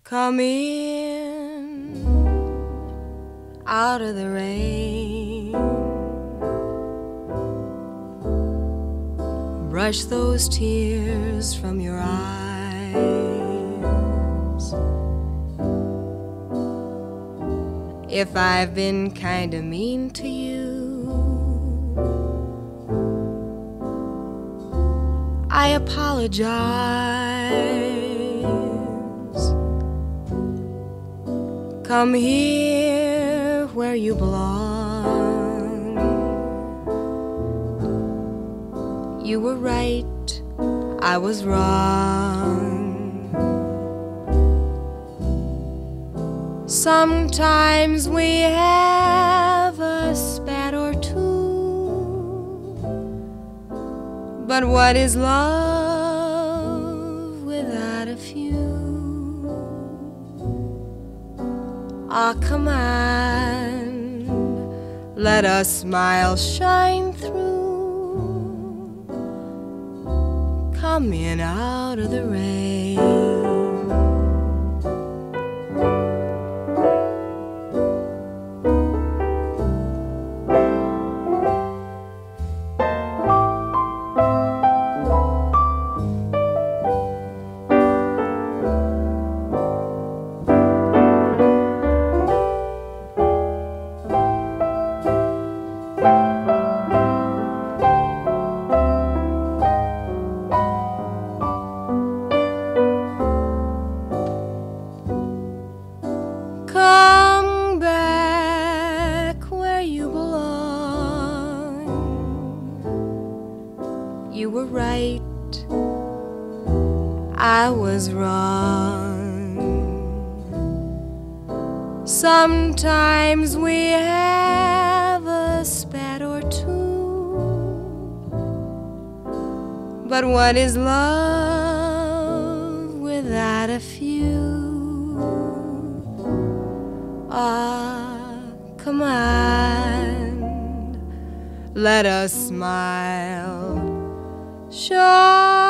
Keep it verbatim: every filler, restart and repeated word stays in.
Come in out of the rain, brush those tears from your eyes. If I've been kinda mean to you, I apologize. Come here where you belong. You were right, I was wrong. Sometimes we have a spat or two, but what is love without a few? Ah, come on, let a smile shine through. Come in out of the rain. You were right, I was wrong. Sometimes we have a spat or two, but what is love without a few? Ah, come on, let us smile. Shine